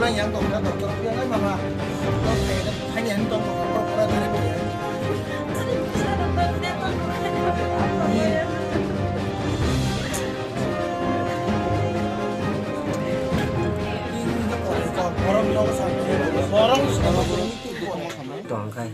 yang dong na dong yang ai mama dong hai yang dong dong na na na orang dong satu orang sama toàn cây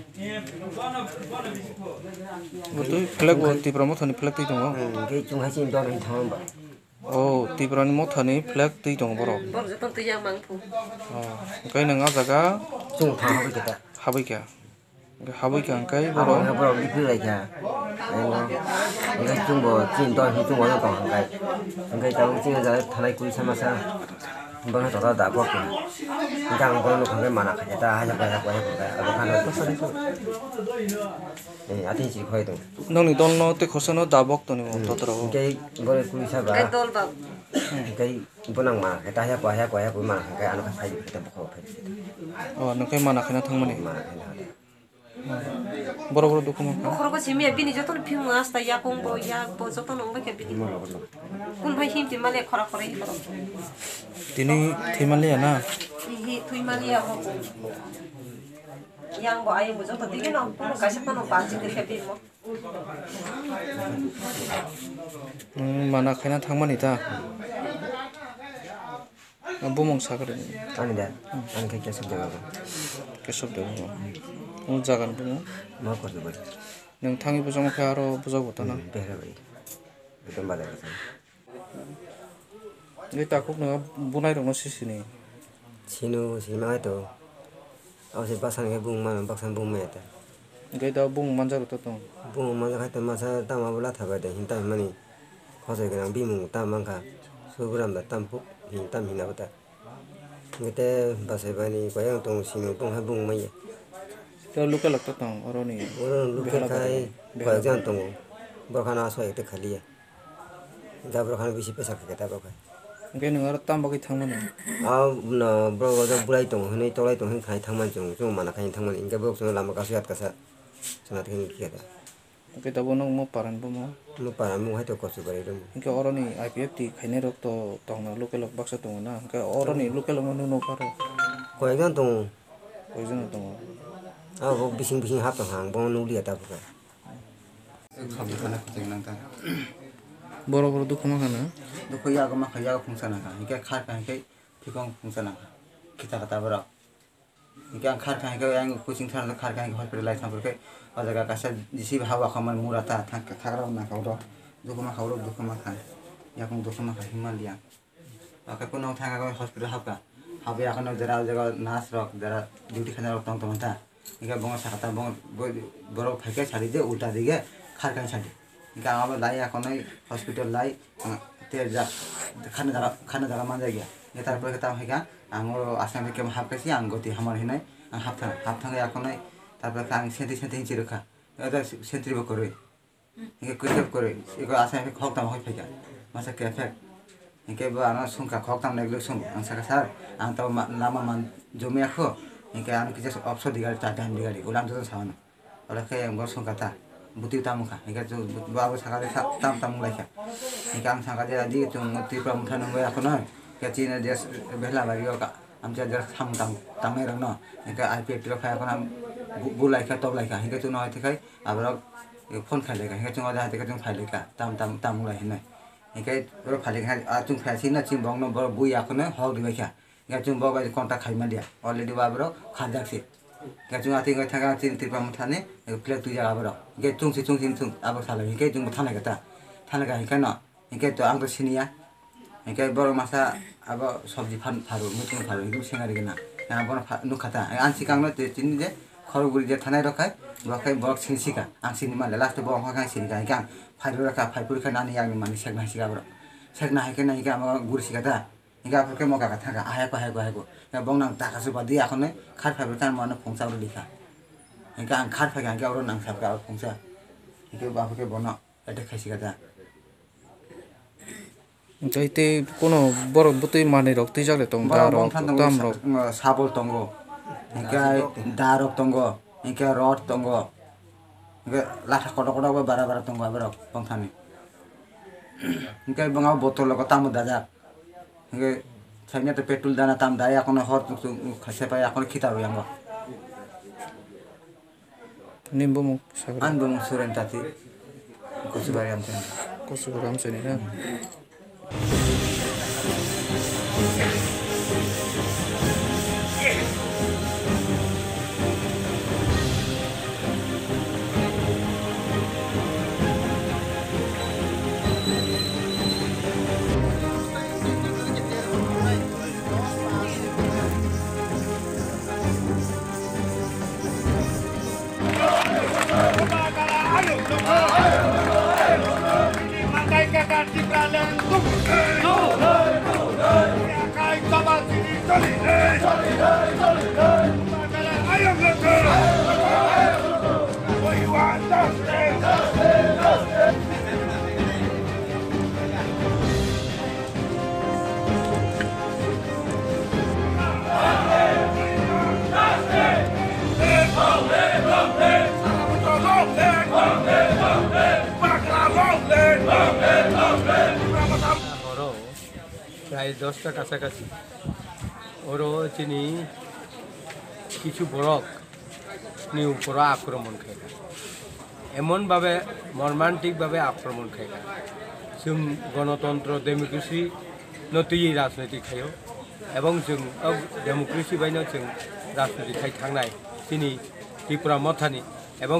betul flag wo ti promo thani flag ti dong cái chung hai chim to này thon vậy oh ti prani mo thani flag ti dong borok Bom Jepang tu yang mangpu. kai nang jaga chung thang với kita habai ka kai bro borok bro đi cứ lại cả cái chung bộ chim to thì chung bộ nó toàn cái tao chim giờ thằng này cúi sama sa bang nó tao đã bóc kìa đang có nó không cái mà nè cái ta hay là cái ở bên nó tốt hơn đấy à thì chỉ khơi thôi nang ni don no te khosa no dabok to ni mo totro cái gọi là cúi sa Cái ba tol bab. cái bên năng mà cái ta hay qua cúi mà cái anh nó phải cái ta bóc phải oh nang kai mana khana thangmani mà borok borok dukuma ka Khoro ko simi bini joton phim asta ya kong bo ya bo joton ong ba ke bini. Kun bhai him ti male khora khora hi baro. tini thimali na Hi thui mali ya ho. Yang bo ai bo joton dige no kun ka sa no pa ji ke bi mo. mana khana thangmani ta bomong sagare anh đây anh cái sắp được kesop de mo jagan bumo mà có được vậy nang thangi bujang kha aro bujag botana bé vậy itu balik ngai ta khok na bunai rong sisini sinu sinimá itu ở trên bắc sang cái vùng mà bắc sang vùng mẹ ta ngai da bung manjar to to vùng mà cái tầm mà sa tam mà bula thà vậy để hiện tại mà nè họ sẽ cái năng bị mù tam mang cả số bữa làm tam phúc hiện tam hiện nào ta người ta bà sẽ vậy nè quay ang tung sinu tung hai vùng mấy to luka lakta to oro ni orang lupa kai quay ang tung bữa khana xoay cái khali ya da bữa khana bisi pesak kita bữa kai ngai nang ar tam bagi thangmani à nó bữa cái bulai tung hình to lai tung hình khai thang man chung chung mà nó khai thang man inka bữa chung làm cái suat kasa sana thing kia ta ngai ta bonong mo paran bomo lu para mu hai to ko su bari dum ngai oro ni IPF ti khaine rok to tongna luka lok baksa to na ngai oro ni luka lok no paro quay ang tung poison to à bộ bising hấp tang hang bong nu liat ta bukan Kami kana kucing nang ta. borok borok dukuma kana Do ko ya ma khaya fungsa na ka. Ike khar ka ike phikong fungsa na ka. Kita kata bara. Ike ang khar ka ike yang kucing thana khar ka ike hot per lai sampur ke ajaga ka sa disi hawa khaman murata thakra na ka ro. Dukuma khawro dukuma khan. Ya kong dukuma ka himalaya. Aka ko no thanga ka hospital hapka. Habe akan jara jaga nas rok jara duty khana rok tong tong ta. Ike bonga sakata bong boro phake chari de ulta dige khar ka chari. Ike ama lai akan hospital lai te ja khana jaga man jaya ye tarpore ke ta hoiga angor asam ke hap ke si angoti hamar hinai hap thang ya konai tarpore ka ang senti hinchi rakha eta sentri bo kore ike kuisep kore iko asam ke khok tam hoi phega masa ke fek ike ba ana sungka khok tam neglo sung ang saka sar ang ta lama man jome akho ike an kije opso digal ta time digali ulam jo sawana ola ke ang bo sungka ta buti tamuka ika tu babu sakale tam mulai ka ika am sakale adi tu muti pramuthana ngoi akono ka china dia behla bagi ka am ja jar tam rang no ika IPF ro kha akono bulai ka top lai ka ika tu no ite kai abro phone khai lai ka ika chung ada ite ka chung khai lai ka tam mulai hinai ika ro khai lai ka a chung khai sina chim bong no bro bui akono hog di ka ika chung bo ba kontak khai ma dia already babro khadak se Kacung ati ngai thanga tin tirpa muthane plek tu jaga bro ge chung abo sala ge chung muthane kata thana ga hikano ge to ang to sinia ge boro masa abo sabji pharu mutung pharu ngi sengari gena na bon nu khata an sikang no te tin je khorguri je thanai rakai bakai bok sinsika ang sini ma last bo ha kai sini ga pharu raka phaipur khana ni yang mani sekna sika bro sekna hikena ga ma gur sikata Ika apa ke mau kakak thang ayah ko ya bong nang tak kasu badi aku ne khar phai tan mana phongsa ro likha ika ang khar phai ga ro nang sab ka phongsa ika ba ke bono ete khaisi kata jaite kono borok butui mani rok ti jagle tong da rok tam rok sabol tongo ika darok tongo ika rod tongo ika latha kodo bara tongo abarok pongthani ika bangau botol ko tamu dajak ika साइने तो petrol दाना ताम दाया कोनो हर खसे पाया कोनो खिता हो यांगो nimbo mo sabar an bung suren tati ko subari am ten ko suram seni na প্রায় 10টা কাছাকাছি ওরও চিনি কিছু বরক নি উপর আক্রমণ খাইগা এমনভাবে মর্মান্তিকভাবে আক্রমণ খাইগা जों গণতন্ত্র ডেমোক্রেসি নতুই রাজনীতি খাইও এবং जों ডেমোক্রেসি বাইনো जों রাজনীতি খাই थांनाय চিনি ত্রিপুরা মথানি এবং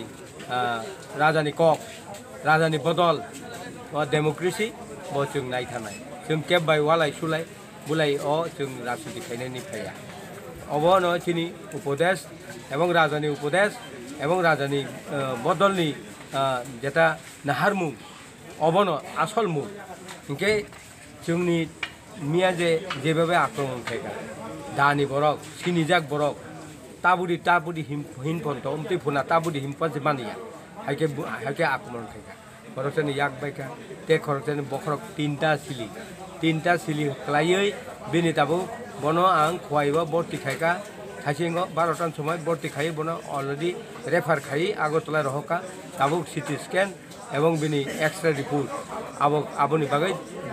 রাজানি কক রাজানি বদল ডেমোক্রেসি bo जों नायथानाय जों केबबाय वालाय सुलाय बुलाय जों राजनीति खायनायनि फाया अबनो चिनि उपदेश एवं राजानि उपदेश एवं राजानि बदलनि जेटा नाहारमु अबनो आसल मु इनके जोंनि मिया जेबाबे आक्रमण खायगा दानि बरक सिनिजाक बरक ताबुदी हिनपन्त उमति फुना ताबुदी हिनपन्त मानिया हायके आक्रमण खायगा खरचनि याक बायका ते खरचनि बखरक तीनटा सिली क्लायै बिनि ताबु बनो आं खवाइबा बर्ती खायका थाइसिंग 12टान समय बर्ती खायै बनो अलरेडी रेफार खायै आगरतला रहका ताबु सिटी स्कैन एवं बिनि एक्सरे रिपोर्ट आबोनि बागै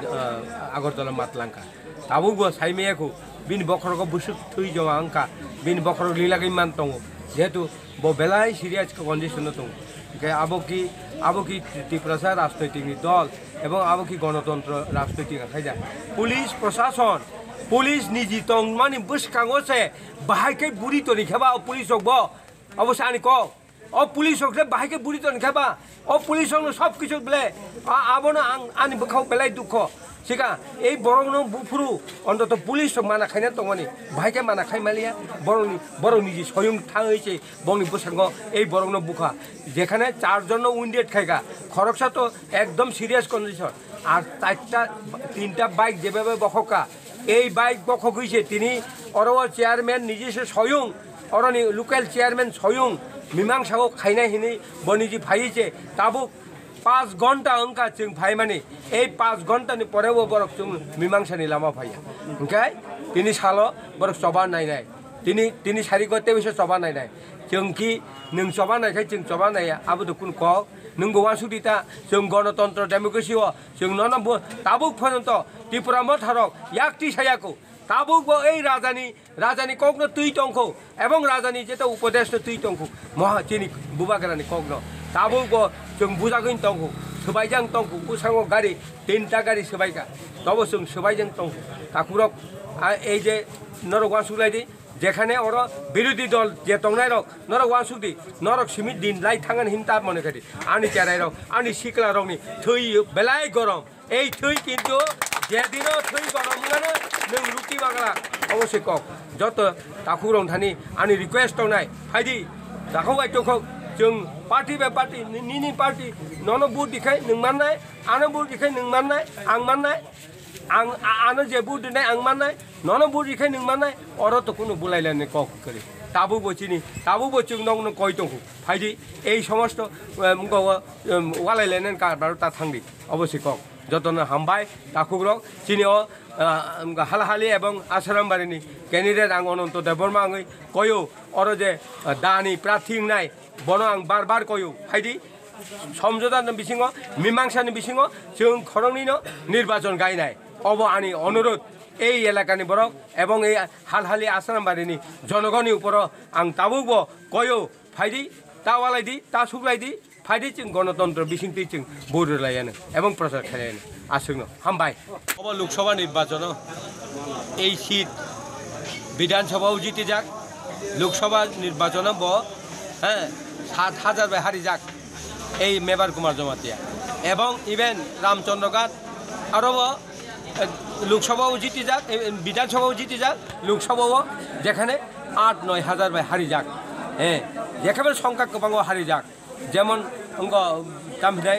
आगरतला मातलांका ताबु गो साइमेयाखौ बिनि बखरक बुसुक थुइ जवा अंका बिनि बखरक लीलागै मान दङ जेहेतु बो बेलाय सिरियास कन्डिशन दङ के आबोकी ত্রিপুরা राजनैतिक दल एवं आबोकी गणतंत्र राजनैतिक खायदा पुलिस प्रशासन पुलिस निजी तंग माने बुसकांगोसे बाहायके बुरी तो निखाबा पुलिस होगबो अवश्य आनि को पुलिस होगले बाहायके बुरी तो निखाबा पुलिस होनो सब किछु बले आबोनो आनि बखाव बेलाय दुख सिगा এই বরংনো বুফুরু অন্তত পুলিশ মানা খাইনা তংমানি ভাইকে মানা খাই মালিয়া বরংনি যে স্বয়ং থাঙইছে বংনি বসাঙ্গ এই বরংনো বুখা যেখানে 4 জন উইন্ডেড খাইগা খরকসা তো একদম সিরিয়াস কন্ডিশন আর 3টা বাইক যেভাবে বখকা এই বাইক বখক হইছে তিনি অরওয়ার চেয়ারম্যান নিজেসে স্বয়ং অরনি লোকাল চেয়ারম্যান স্বয়ং মীমাংসাও খাইনা হিনি বনিজি ভাইছে তাবু 5 घंटा अंका जों भाई माने 5 घंटानि परेबो बरक जों मीमांसानि लामा भाइया ओंखाय तिनि सालो बरक सभा नायनाय तिनि सारि गते बिसे सभा नायनाय जों कि नों सभा नायखाय जों सभा नाया आबो दुकुन क नों गोवान सुदिता जों गणतंत्र डेमोक्रेसि जों नन ताबुक पर्यन्त त्रिपुरा मथारक याक्ति सायाको ताबुक এই রাজানি কগ্ন তুই টংখ এবং রাজানি যেটা উপদেশ তুই টংখ মহা চিনি বুবাগরানি কগ্ন ताबुक जों बुजागैन दंखौ सोबायजों दंखौ बुसांगो गारि 3टा गारि सोबायगा तब जों सोबायजों दंखौ ताकुरक এই যে नरक वासुलायदि जेखाने और विरोधी दल जे तंनाय रक नरक वासुदि नरक सिमित दिन लाई थांगन हिनता मनेखादि आनि चेराय रक आनि सिकला रकनि थै बेलाय गरम এই थै किन्तु जेदिनो थै गरमगानो नों रुटि बागला अवश्य कक जत ताकुरं थानि आनि रिक्वेस्ट दंनाय फायदि दाखौबाय तखौ जों पार्टी बे पार्टी निनि पार्टी ननो बुट दिखाय नों माननाय आनो बुट दिखाय नों माननाय आं माननाय आनो जे बुट दिनाय आं माननाय ननो बुट दिखाय नों माननाय अर तो कोनो बुलायलायनाय कक करे ताबु बचिनि ताबु बचिं नंनो कय दंखौ फायदि এই সমস্ত वालायलायनाय कारबारता थांदि अवश्य कक जतन हामबाय ताकुग्रक चिनिओ हालहाली एवं आसारामबारिनि कैंडिडेट आं अनंत देबबर्मा आङै कयो अर जे दानि प्रार्थी नाय बनो आं बार कयो फायदि समझोतानि बिथिङाव मीमांसानि बिथिङाव जों खरंनिनो निर्वाचन गायनाय अब आंनि अनुरोध এই এলাকানি বরক এবং এই হালহালি আসারামবাড়িনি জনগণनि উপর आं ताबुबो कयो फायदि तावालायदि ता सुग्लायदि फायदि जों गणतन्त्र बिसिंथि जों बोरलायानो एवं प्रचार खालायानो आसुनो हामबाय अब लोकसभा निर्वाचन এই সিট বিধানসভাও জিতে যাক লোকসভা নির্বাচন হ্যাঁ 7,000 বাই হারি যাক এই মেবার কুমার জমাতিয়া এবং ইভেন রামচন্দ্রঘাট আরও লোকসভাও জিতে যাক বিধানসভাও জিতে যাক লোকসভাও যেখানে 8-9 হাজার বাই হারি যাক হ্যাঁ যেখানে সংখ্যা গোবাং হারি যাক যেমন তামিলাই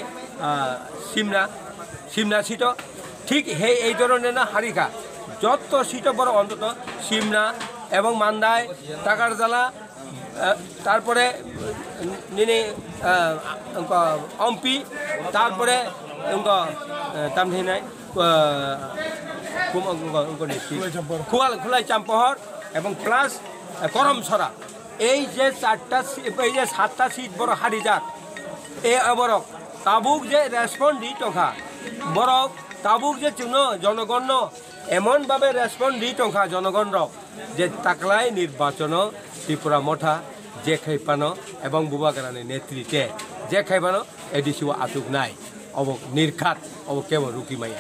সিমনা সিট ঠিক এই ধরনের না হারিকা যত সিট বড় অন্তত সিমনা এবং মান্দাই টাকারজালা তারপরে নিনি অম্পি তারপরে তামহিনাই খুলাই চাম্পহর এবং প্লাস করমছড়া এই যে 7টা সিট বড় হারি যাক এই বরক তাবুক যে রেসপন্স দি টঙ্কা বরক তাবুক যে চুন জনগণ এমনভাবে রেসপন্স দি টঙ্কা জনগণ যে তাকলাই নির্বাচন ত্রিপুরা মঠা যে খাইপানো এবং বুবাগারানি নেতৃত্বে যে খাইপানো এডিসিও আতুক নাই অব নির্ঘাত অব কেবল রুকি মাইয়া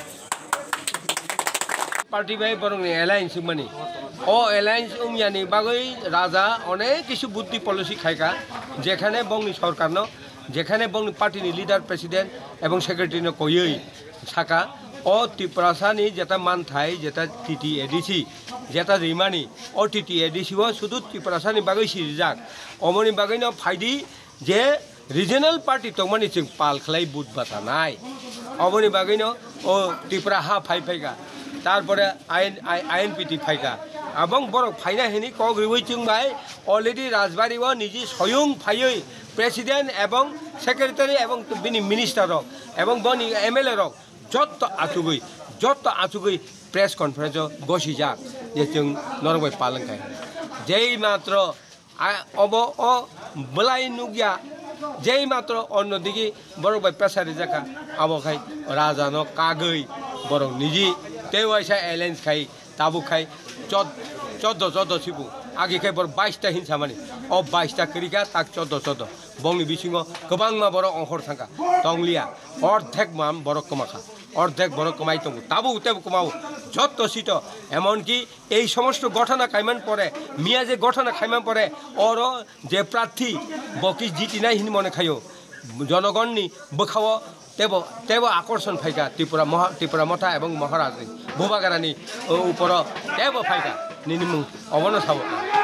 পার্টি বাই বরং এলায়েন্স মানে ও এলায়েন্স উমিয়ানি বাগৈ রাজা অনেক কিছু বুদ্ধি পলিসি খাইকা যেখানে বংনি সরকার যেখানে বংনি পার্টিনি লিডার প্রেসিডেন্ট এবং সেক্রেটারি কই সাকা ও ত্রিপুরাসানি যেটা মানথাই যেটা টিটি এডিসি যেটা রিমানি ও টিটি এডিসিও শুধু ত্রিপুরাসানি বাগৈ সিরিজাক অমনি বাগৈ ফাইদি যে রিজনাল পার্টি তমানি जों पाल खालाय बुथ बाता नाय अबनि बागै ও ত্রিপুরা হা ফাইগা তারপরে আইএনপিটি ফাইগা এবং বড় ফাইনা হেনি কগ্রিবই जों বাই অলরেডি রাজবাড়িও নিজে স্বয়ং ফাইयै প্রেসিডেন্ট এবং সেক্রেটারি এবং বিনি মিনিস্টার এবং বনি এমএলএ যত আচুগৈ প্রেস কনফারেন্স গসি যাক যে जों নরবাই পালন খাই যেই মাত্র অব ও বলাই নুগিয়া যেই মাত্র অন্যদিকে বড় ভাই পেশারি জাকা আবখাই রাজানো কাগৈ বরং নিজে তেওয়াইসা এলায়েন্স খাই তাবু খাই 14 সিবু আগে খাই বড় 22টা হিংসা মানে ও 22টা করিকা তাক 14 বংনি বিসিঙ গোবাং মা বড় অংহর থাকা টংলিয়া অর্ধেক মাম বড় কমাখা অর্ধেক বড় কমাই তঙ্গু তাবু তেবু কমাও যত সিট এমনকি এই সমস্ত ঘটনা খাইমান পরে মিয়া যে ঘটনা খাইমান পরে ওর যে প্রার্থী বকি জিতি নাই হিন মনে খাইও জনগণনি বখাও তেব আকর্ষণ ফাইকা ত্রিপুরা মঠা এবং মহারাজ বুবাগারানি উপর তেব ফাইকা নিনিমু অবন সাব